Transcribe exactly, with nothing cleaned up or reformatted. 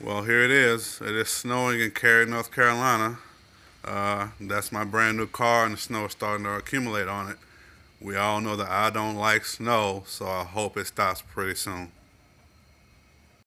Well, here it is. It is snowing in Cary, North Carolina. Uh, that's my brand new car, and the snow is starting to accumulate on it. We all know that I don't like snow, so I hope it stops pretty soon.